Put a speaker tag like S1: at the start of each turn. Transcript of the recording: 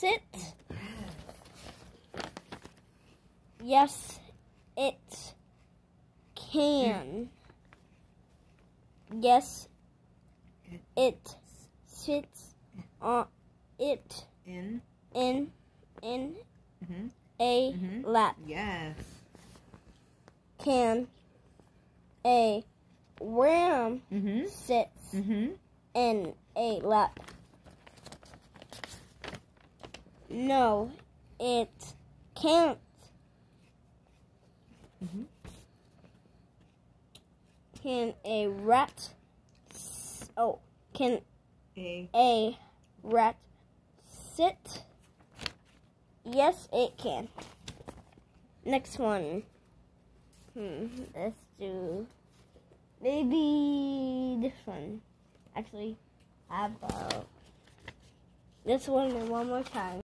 S1: sit? Yes, it can. Yes, it sits on it
S2: In
S1: a lap.
S2: Yes.
S1: Can a ram sits in a lap? No, it can't. Can a rat? Can a rat sit? Yes, it can. Next one. Let's do maybe this one. Actually, how about this one and one more time.